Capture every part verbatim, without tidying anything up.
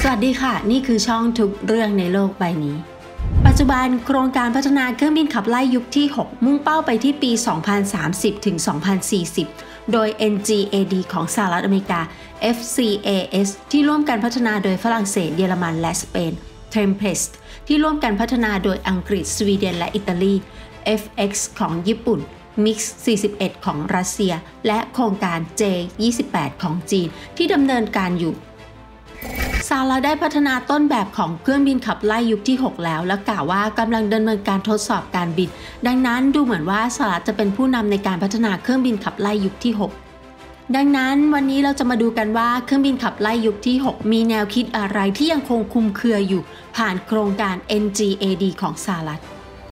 วัสดีค่ะนี่คือช่องทุกเรื่องในโลกใบนี้ปัจจุบันโครงการพัฒนาเครื่องบินขับไล่ยุคที่หกมุ่งเป้าไปที่ปี สองพันสามสิบ ถึง สองพันสี่สิบ โดย เอ็น จี เอ ดี ของสหรัฐอเมริกา เอฟ ซี เอ เอส ที่ร่วมกันพัฒนาโดยฝรั่งเศสเยอรมันและสเปน Tempest ที่ร่วมกันพัฒนาโดยอังกฤษสวีเดนและอิตาลี เอฟ เอ็กซ์ ของญี่ปุ่น มิกซ์ สี่สิบเอ็ด ของรัสเซียและโครงการ เจ ยี่สิบแปด ของจีนที่ดำเนินการอยู่สหรัฐได้พัฒนาต้นแบบของเครื่องบินขับไล่ยุคที่หกแล้วและกล่าวว่ากำลังดำเนินการทดสอบการบินดังนั้นดูเหมือนว่าสหรัฐจะเป็นผู้นำในการพัฒนาเครื่องบินขับไล่ยุคที่หกดังนั้นวันนี้เราจะมาดูกันว่าเครื่องบินขับไล่ยุคที่หกมีแนวคิดอะไรที่ยังคงคลุมเครืออยู่ผ่านโครงการ เอ็น จี เอ ดี ของสหรัฐ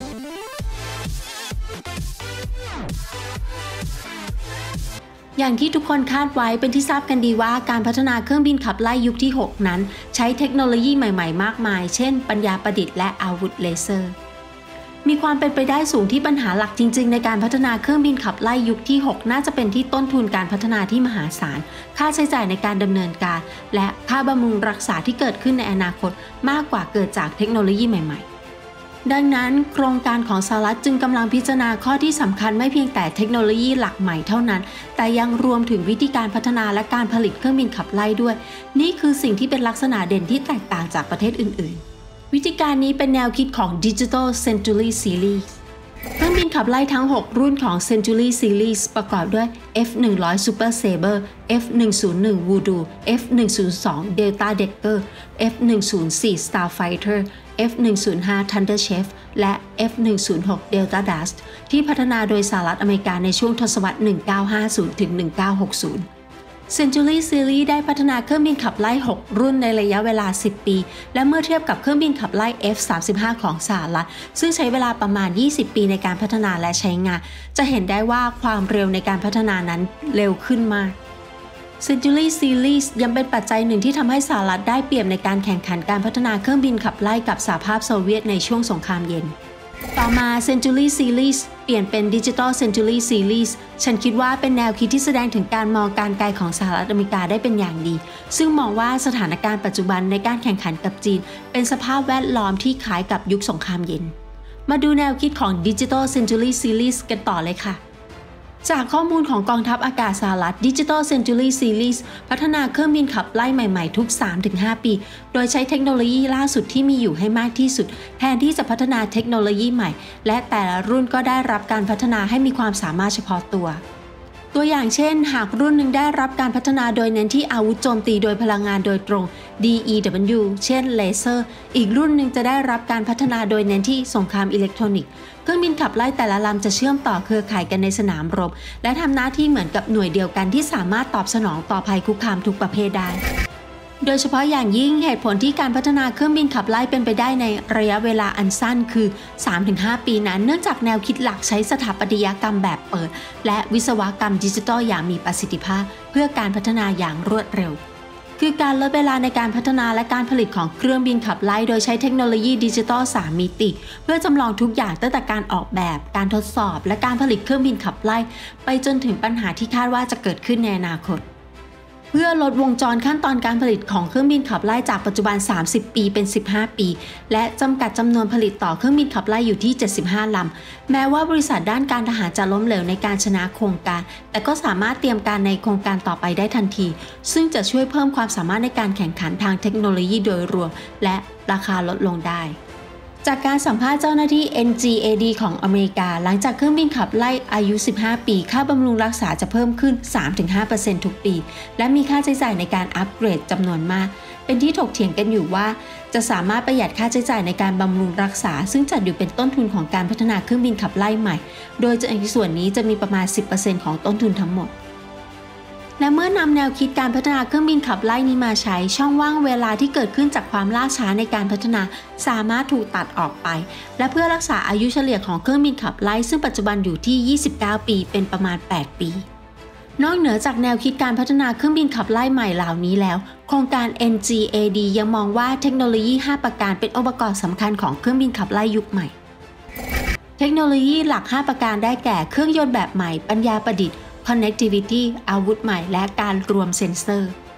อย่างที่ทุกคนคาดไว้เป็นที่ทราบกันดีว่าการพัฒนาเครื่องบินขับไล่ยุคที่หกนั้นใช้เทคโนโลยีใหม่ๆมากมายเช่นปัญญาประดิษฐ์และอาวุธเลเซอร์มีความเป็นไปได้สูงที่ปัญหาหลักจริงๆในการพัฒนาเครื่องบินขับไล่ยุคที่หกน่าจะเป็นที่ต้นทุนการพัฒนาที่มหาศาลค่าใช้จ่ายในการดำเนินการและค่าบำรุงรักษาที่เกิดขึ้นในอนาคตมากกว่าเกิดจากเทคโนโลยีใหม่ๆดังนั้นโครงการของสหรัฐจึงกำลังพิจารณาข้อที่สำคัญไม่เพียงแต่เทคโนโลยีหลักใหม่เท่านั้นแต่ยังรวมถึงวิธีการพัฒนาและการผลิตเครื่องบินขับไล่ด้วยนี่คือสิ่งที่เป็นลักษณะเด่นที่แตกต่างจากประเทศอื่นๆวิธีการนี้เป็นแนวคิดของ Digital Century Series เครื่องบินขับไล่ทั้งหกรุ่นของ Century Series ประกอบด้วย เอฟ หนึ่งร้อย Super Sabre เอฟ หนึ่งศูนย์หนึ่ง Voodoo เอฟ หนึ่งศูนย์สอง Delta Decker เอฟ หนึ่งศูนย์สี่ Starfighter เอฟ หนึ่งศูนย์ห้า Thunderchief และ เอฟ หนึ่งศูนย์หก Delta Dust ที่พัฒนาโดยสหรัฐอเมริกาในช่วงทศวรรษ หนึ่งพันเก้าร้อยห้าสิบ ถึง หนึ่งพันเก้าร้อยหกสิบ Century Series ได้พัฒนาเครื่องบินขับไล่หกรุ่นในระยะเวลาสิบปีและเมื่อเทียบกับเครื่องบินขับไล่ เอฟ สามสิบห้า ของสหรัฐซึ่งใช้เวลาประมาณยี่สิบปีในการพัฒนาและใช้งานจะเห็นได้ว่าความเร็วในการพัฒนานั้นเร็วขึ้นมากCentury Series ยังเป็นปัจจัยหนึ่งที่ทำให้สหรัฐได้เปรียบในการแข่งขันการพัฒนาเครื่องบินขับไล่กับสหภาพโซเวียตในช่วงสงครามเย็นต่อมา Century Series เปลี่ยนเป็น Digital Century Series ฉันคิดว่าเป็นแนวคิดที่แสดงถึงการมองการไกลของสหรัฐอเมริกาได้เป็นอย่างดีซึ่งมองว่าสถานการณ์ปัจจุบันในการแข่งขันกับจีนเป็นสภาพแวดล้อมที่คล้ายกับยุคสงครามเย็นมาดูแนวคิดของ Digital Century Series กันต่อเลยค่ะจากข้อมูลของกองทัพอากาศสหรัฐ Digital Century Series พัฒนาเครื่องบินขับไล่ใหม่ๆทุก สามถึงห้า ปีโดยใช้เทคโนโลยีล่าสุดที่มีอยู่ให้มากที่สุดแทนที่จะพัฒนาเทคโนโลยีใหม่และแต่ละรุ่นก็ได้รับการพัฒนาให้มีความสามารถเฉพาะตัวตัวอย่างเช่นหากรุ่นหนึ่งได้รับการพัฒนาโดยเน้นที่อาวุธโจมตีโดยพลังงานโดยตรง ดี อี ดับเบิลยู เช่นเลเซอร์อีกรุ่นหนึ่งจะได้รับการพัฒนาโดยเน้นที่สงครามอิเล็กทรอนิกส์เครื่องบินขับไล่แต่ละลำจะเชื่อมต่อเครือข่ายกันในสนามรบและทำหน้าที่เหมือนกับหน่วยเดียวกันที่สามารถตอบสนองต่อภัยคุกคามทุกประเภทได้โดยเฉพาะอย่างยิ่งเหตุผลที่การพัฒนาเครื่องบินขับไล่เป็นไปได้ในระยะเวลาอันสั้นคือ สามถึงห้า ปีนั้นเนื่องจากแนวคิดหลักใช้สถาปัตยกรรมแบบเปิดและวิศวกรรมดิจิทัลอย่างมีประสิทธิภาพเพื่อการพัฒนาอย่างรวดเร็วคือการลดเวลาในการพัฒนาและการผลิตของเครื่องบินขับไล่โดยใช้เทคโนโลยีดิจิทัลสามมิติเพื่อจำลองทุกอย่างตั้งแต่การออกแบบการทดสอบและการผลิตเครื่องบินขับไล่ไปจนถึงปัญหาที่คาดว่าจะเกิดขึ้นในอนาคตเพื่อลดวงจรขั้นตอนการผลิตของเครื่องบินขับไล่จากปัจจุบันสามสิบปีเป็นสิบห้าปีและจำกัดจำนวนผลิตต่อเครื่องบินขับไล่อยู่ที่เจ็ดสิบห้าลำแม้ว่าบริษัทด้านการทหารจะล้มเหลวในการชนะโครงการแต่ก็สามารถเตรียมการในโครงการต่อไปได้ทันทีซึ่งจะช่วยเพิ่มความสามารถในการแข่งขันทางเทคโนโลยีโดยรวมและราคาลดลงได้จากการสัมภาษณ์เจ้าหน้าที่ เอ็น จี เอ ดี ของอเมริกาหลังจากเครื่องบินขับไล่อายุสิบห้าปีค่าบำรุงรักษาจะเพิ่มขึ้น สามถึงห้าเปอร์เซ็นต์ ทุกปีและมีค่าใช้จ่ายในการอัปเกรดจำนวนมากเป็นที่ถกเถียงกันอยู่ว่าจะสามารถประหยัดค่าใช้จ่ายในการบำรุงรักษาซึ่งจัดอยู่เป็นต้นทุนของการพัฒนาเครื่องบินขับไล่ใหม่โดยในส่วนนี้จะมีประมาณ สิบเปอร์เซ็นต์ ของต้นทุนทั้งหมดและเมื่อนำแนวคิดการพัฒนาเครื่องบินขับไล่นี้มาใช้ช่องว่างเวลาที่เกิดขึ้นจากความล่าช้าในการพัฒนาสามารถถูกตัดออกไปและเพื่อรักษาอายุเฉลี่ยของเครื่องบินขับไล่ซึ่งปัจจุบันอยู่ที่ยี่สิบเก้าปีเป็นประมาณแปดปีนอกเหนือจากแนวคิดการพัฒนาเครื่องบินขับไล่ใหม่เหล่านี้แล้วโครงการ เอ็น จี เอ ดี ยังมองว่าเทคโนโลยีห้าประการเป็นองค์ประกอบสำคัญของเครื่องบินขับไล่ยุคใหม่เทคโนโลยีหลักห้าประการได้แก่เครื่องยนต์แบบใหม่ปัญญาประดิษฐ์connectivity อาวุธใหม่และการรวมเซ็นเซอร์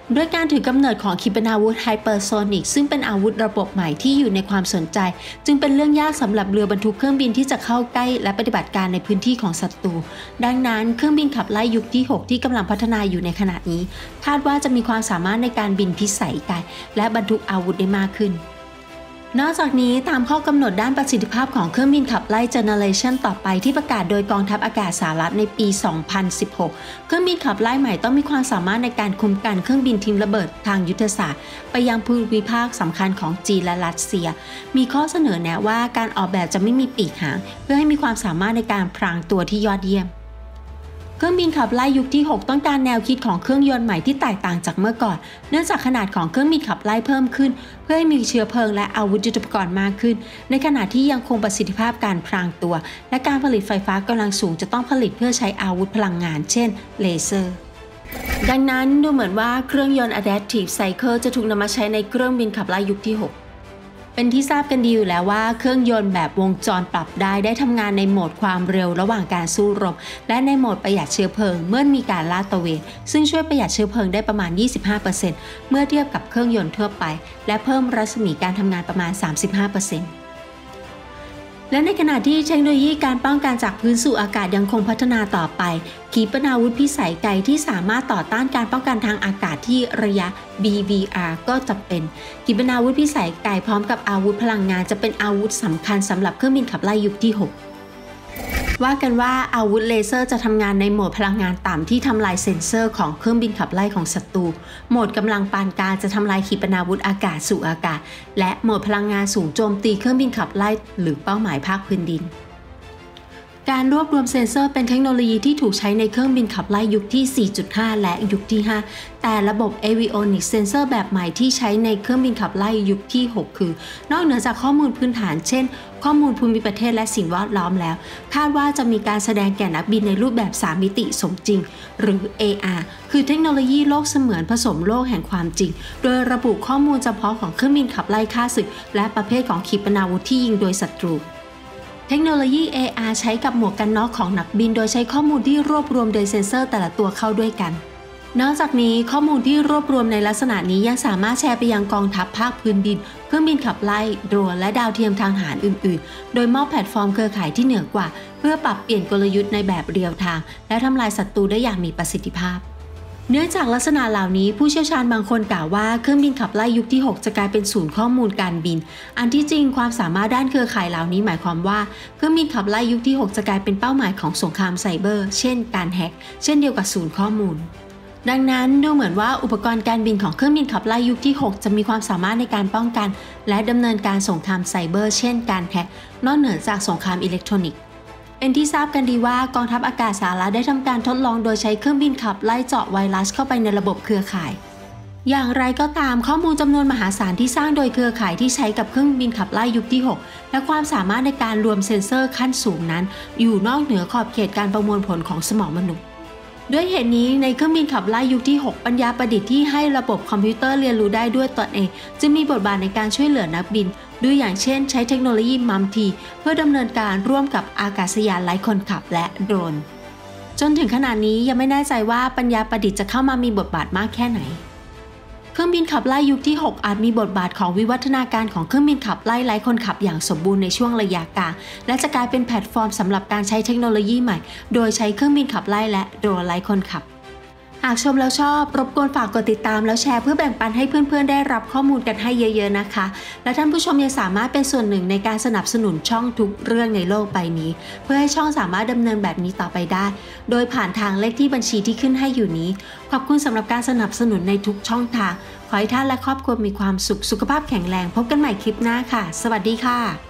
ด้วยการถือกำเนิดของขีปนาวุธไฮเปอร์โซนิกซึ่งเป็นอาวุธระบบใหม่ที่อยู่ในความสนใจจึงเป็นเรื่องยากสำหรับเรือบรรทุกเครื่องบินที่จะเข้าใกล้และปฏิบัติการในพื้นที่ของศัตรูดังนั้นเครื่องบินขับไล่ยุคที่หกที่กำลังพัฒนาอยู่ในขณะนี้คาดว่าจะมีความสามารถในการบินพิสัยไกลและบรรทุกอาวุธได้มากขึ้นนอกจากนี้ตามข้อกำหนดด้านประสิทธิภาพของเครื่องบินขับไล่เจเนอเรชันต่อไปที่ประกาศโดยกองทัพอากาศสหรัฐในปี สองพันสิบหก เครื่องบินขับไล่ใหม่ต้องมีความสามารถในการคุมกันเครื่องบินทิ้งระเบิดทางยุทธศาสตร์ไปยังภูมิภาคสำคัญของจีนและรัสเซียมีข้อเสนอแนะว่าการออกแบบจะไม่มีปีกหางเพื่อให้มีความสามารถในการพรางตัวที่ยอดเยี่ยมเครื่องบินขับไล่ยุคที่หกต้องการแนวคิดของเครื่องยนต์ใหม่ที่แตกต่างจากเมื่อก่อนเนื่องจากขนาดของเครื่องบินขับไล่เพิ่มขึ้นเพื่อให้มีเชื้อเพลิงและอาวุธยุทโธปกรณ์มากขึ้นในขณะที่ยังคงประสิทธิภาพการพรางตัวและการผลิตไฟฟ้ากำลังสูงจะต้องผลิตเพื่อใช้อาวุธพลังงานเช่นเลเซอร์ดังนั้นดูเหมือนว่าเครื่องยนต์ Adaptive Cycle จะถูกนำมาใช้ในเครื่องบินขับไล่ยุคที่หกเป็นที่ทราบกันดีอยู่แล้วว่าเครื่องยนต์แบบวงจรปรับได้ได้ทำงานในโหมดความเร็วระหว่างการสู้รบและในโหมดประหยัดเชื้อเพลิงเมื่อมีการลาดตระเวนซึ่งช่วยประหยัดเชื้อเพลิงได้ประมาณ ยี่สิบห้าเปอร์เซ็นต์ เมื่อเทียบกับเครื่องยนต์ทั่วไปและเพิ่มรัศมีการทำงานประมาณ สามสิบห้าเปอร์เซ็นต์และในขณะที่เทคโนโลยีการป้องกันจากพื้นสู่อากาศยังคงพัฒนาต่อไปขีปนาวุธพิสัยไกลที่สามารถต่อต้านการป้องกันทางอากาศที่ระยะ บี วี อาร์ ก็จำเป็นขีปนาวุธพิสัยไกลพร้อมกับอาวุธพลังงานจะเป็นอาวุธสำคัญสำหรับเครื่องบินขับไล่ยุคที่หกว่ากันว่าอาวุธเลเซอร์จะทำงานในโหมดพลังงานต่ำที่ทำลายเซ็นเซอร์ของเครื่องบินขับไล่ของศัตรูโหมดกำลังปานกลางจะทำลายขีปนาวุธอากาศสู่อากาศและโหมดพลังงานสูงโจมตีเครื่องบินขับไล่หรือเป้าหมายภาคพื้นดินการรวบรวมเซ็นเซอร์เป็นเทคโนโลยีที่ถูกใช้ในเครื่องบินขับไล่ยุคที่ สี่จุดห้า และยุคที่ ห้า แต่ระบบ Avionics Sensor แบบใหม่ที่ใช้ในเครื่องบินขับไล่ยุคที่ หก คือนอกเหนือจากข้อมูลพื้นฐานเช่นข้อมูลภูมิประเทศและสิ่งแวดล้อมแล้วคาดว่าจะมีการแสดงแก่นักบินในรูปแบบ สาม มิติสมจริงหรือ เอ อาร์ คือเทคโนโลยีโลกเสมือนผสมโลกแห่งความจริงโดยระบุข้อมูลเฉพาะของเครื่องบินขับไล่ฆ่าศึกและประเภทของขีปนาวุธที่ยิงโดยศัตรูเทคโนโลยี เอ อาร์ ใช้กับหมวกกันน็อกของนักบินโดยใช้ข้อมูลที่รวบรวมโดยเซ็นเซอร์แต่ละตัวเข้าด้วยกันนอกจากนี้ข้อมูลที่รวบรวมในลักษณะนี้ยังสามารถแชร์ไปยังกองทัพภาคพื้นดินเครื่องบินขับไล่โดรนและดาวเทียมทางทหารอื่นๆโดยมอบแพลตฟอร์มเครือข่ายที่เหนือกว่าเพื่อปรับเปลี่ยนกลยุทธ์ในแบบเรียลไทม์และทำลายศัตรูได้อย่างมีประสิทธิภาพเนื่องจากลักษณะเหล่านี้ผู้เชี่ยวชาญบางคนกล่าวว่าเครื่องบินขับไล่ยุคที่หกจะกลายเป็นศูนย์ข้อมูลการบินอันที่จริงความสามารถด้านเครือข่ายเหล่านี้หมายความว่าเครื่องบินขับไล่ยุคที่หกจะกลายเป็นเป้าหมายของสงครามไซเบอร์เช่นการแฮ็กเช่นเดียวกับศูนย์ข้อมูลดังนั้นดูเหมือนว่าอุปกรณ์การบินของเครื่องบินขับไล่ยุคที่หกจะมีความสามารถในการป้องกันและดำเนินการสงครามไซเบอร์เช่นการแฮ็กนอกเหนือจากสงครามอิเล็กทรอนิกส์เป็นที่ทราบกันดีว่ากองทัพอากาศสหรัฐได้ทำการทดลองโดยใช้เครื่องบินขับไล่เจาะไวรัสเข้าไปในระบบเครือข่ายอย่างไรก็ตามข้อมูลจำนวนมหาศาลที่สร้างโดยเครือข่ายที่ใช้กับเครื่องบินขับไล่ยุคที่หกและความสามารถในการรวมเซ็นเซอร์ขั้นสูงนั้นอยู่นอกเหนือขอบเขตการประมวลผลของสมองมนุษย์ด้วยเหตุนี้ในเครื่องบินขับไล่ยุคที่หกปัญญาประดิษฐ์ที่ให้ระบบคอมพิวเตอร์เรียนรู้ได้ด้วยตนเองจึงมีบทบาทในการช่วยเหลือนักบินด้วยอย่างเช่นใช้เทคโนโลยีมัมทีเพื่อดำเนินการร่วมกับอากาศยานไร้คนขับและโดรนจนถึงขณะนี้ยังไม่แน่ใจว่าปัญญาประดิษฐ์จะเข้ามามีบทบาทมากแค่ไหนเครื่องบินขับไล่ยุคที่หกอาจมีบทบาทของวิวัฒนาการของเครื่องบินขับไล่ไร้คนขับอย่างสมบูรณ์ในช่วงระยะกลางและจะกลายเป็นแพลตฟอร์มสำหรับการใช้เทคโนโลยีใหม่โดยใช้เครื่องบินขับไล่และโดรนไร้คนขับหากชมแล้วชอบรบกวนฝากกดติดตามแล้วแชร์เพื่อแบ่งปันให้เพื่อนๆได้รับข้อมูลกันให้เยอะๆนะคะและท่านผู้ชมยังสามารถเป็นส่วนหนึ่งในการสนับสนุนช่องทุกเรื่องในโลกใบนี้เพื่อให้ช่องสามารถดำเนินแบบนี้ต่อไปได้โดยผ่านทางเลขที่บัญชีที่ขึ้นให้อยู่นี้ขอบคุณสำหรับการสนับสนุนในทุกช่องทางขอให้ท่านและครอบครัวมีความสุขสุขภาพแข็งแรงพบกันใหม่คลิปหน้าค่ะสวัสดีค่ะ